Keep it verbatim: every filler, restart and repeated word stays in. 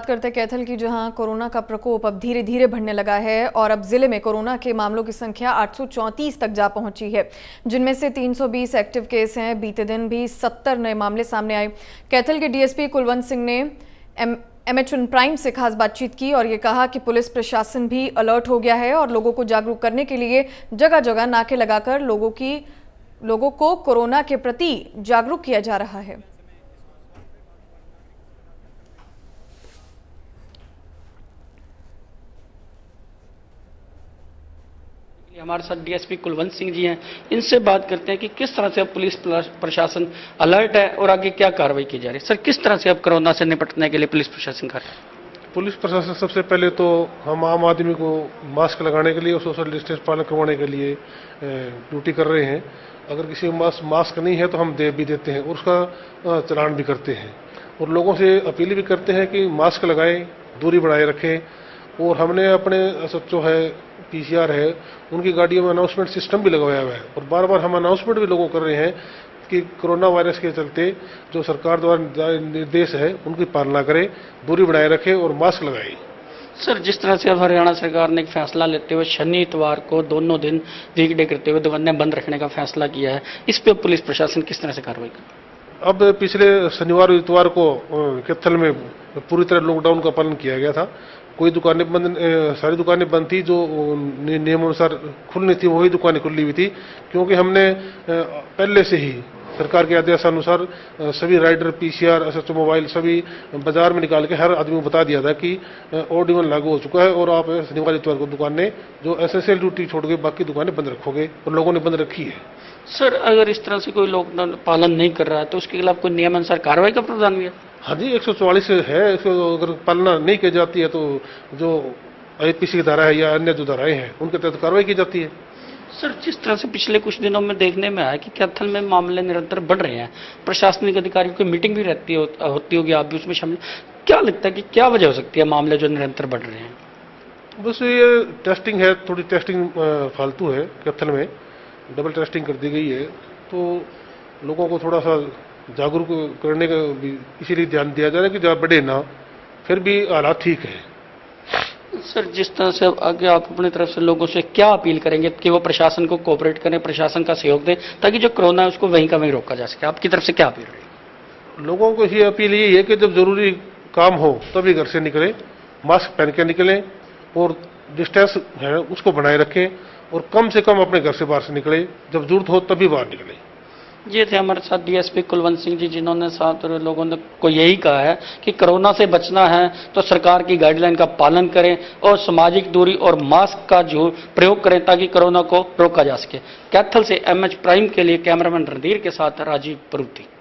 करते कैथल की, जहां कोरोना का प्रकोप अब धीरे धीरे बढ़ने लगा है और अब जिले में कोरोना के मामलों की संख्या आठ सौ चौंतीस तक जा पहुंची है, जिनमें से तीन सौ बीस एक्टिव केस हैं। बीते दिन भी सत्तर नए मामले सामने आए। कैथल के डीएसपी कुलवंत सिंह ने एम एमएच प्राइम से खास बातचीत की और ये कहा कि पुलिस प्रशासन भी अलर्ट हो गया है और लोगों को जागरूक करने के लिए जगह जगह नाके लगाकर लोगों की लोगों को कोरोना के प्रति जागरूक किया जा रहा है। हमारे साथ डीएसपी कुलवंत सिंह जी हैं, इनसे बात करते हैं कि किस तरह से अब पुलिस प्रशासन अलर्ट है और आगे क्या कार्रवाई की जा रही है। सर, किस तरह से अब कोरोना से निपटने के लिए पुलिस प्रशासन कर रहा है? पुलिस प्रशासन सबसे पहले तो हम आम आदमी को मास्क लगाने के लिए और सोशल डिस्टेंस पालन करवाने के लिए ड्यूटी कर रहे हैं। अगर किसी के पास मास्क नहीं है तो हम दे भी देते हैं और उसका चलान भी करते हैं और लोगों से अपील भी करते हैं कि मास्क लगाएं, दूरी बनाए रखें। और हमने अपने जो है पीसीआर है उनकी गाड़ियों में अनाउंसमेंट सिस्टम भी लगाया हुआ है और बार बार हम अनाउंसमेंट भी लोगों कर रहे हैं कि कोरोना वायरस के चलते जो सरकार द्वारा निर्देश है उनकी पालना करें, दूरी बनाए रखें और मास्क लगाएं। सर, जिस तरह से अब हरियाणा सरकार ने एक फैसला लेते हुए शनि इतवार को दोनों दिन वीकडे करते हुए दुकानें बंद रखने का फैसला किया है, इस पर पुलिस प्रशासन किस तरह से कार्रवाई करे? अब पिछले शनिवार इतवार को कैथल में पूरी तरह लॉकडाउन का पालन किया गया था। कोई दुकानें बंद, सारी दुकानें बंद थी, जो नियमानुसार खुलनी थी वही दुकानें खुली हुई थी, क्योंकि हमने पहले से ही सरकार के आदेशानुसार सभी राइडर, पीसीआर, एसएचओ मोबाइल सभी बाजार में निकाल के हर आदमी को बता दिया था कि ऑड इवन लागू हो चुका है और आप शनिवार इतवार को दुकानें जो एसेंशियल ड्यूटी छोड़ के बाकी दुकानें बंद रखोगे, और लोगों ने बंद रखी है। सर, अगर इस तरह से कोई लॉकडाउन पालन नहीं कर रहा है तो उसके खिलाफ कोई नियमानुसार कार्रवाई का प्रावधान भी है? हाँ जी, एक सौ चौवालीस है, इसको अगर पालना नहीं की जाती है तो जो आईपीसी की धारा है या अन्य जो धाराएं हैं उनके तहत कार्रवाई की जाती है। सर, जिस तरह से पिछले कुछ दिनों में देखने में आया कि कैथल में मामले निरंतर बढ़ रहे हैं, प्रशासनिक अधिकारियों की मीटिंग भी रहती हो, होती होगी, आप भी उसमें शामिल, क्या लगता है कि क्या वजह हो सकती है मामले जो निरंतर बढ़ रहे हैं? बस ये टेस्टिंग है, थोड़ी टेस्टिंग फालतू है। कैथल में डबल टेस्टिंग कर दी गई है तो लोगों को थोड़ा सा जागरूक करने का भी इसीलिए ध्यान दिया जा रहा है कि जहाँ बढ़े ना, फिर भी हालात ठीक है। सर, जिस तरह से आगे आप अपनी तरफ से लोगों से क्या अपील करेंगे कि वो प्रशासन को कोऑपरेट करें, प्रशासन का सहयोग दें, ताकि जो कोरोना है उसको वहीं का वहीं रोका जा सके? आपकी तरफ से क्या अपील रहेगी? लोगों को ये अपील यही है कि जब जरूरी काम हो तभी घर से निकलें, मास्क पहन के निकलें और डिस्टेंस है उसको बनाए रखें और कम से कम अपने घर से बाहर से निकले, जब जरूरत हो तभी बाहर निकलें। ये थे हमारे साथ डीएसपी कुलवंत सिंह जी, जिन्होंने साथ लोगों ने को यही कहा है कि कोरोना से बचना है तो सरकार की गाइडलाइन का पालन करें और सामाजिक दूरी और मास्क का जो प्रयोग करें ताकि कोरोना को रोका जा सके। कैथल से एमएच प्राइम के लिए कैमरामैन रणधीर के साथ राजीव परूथी।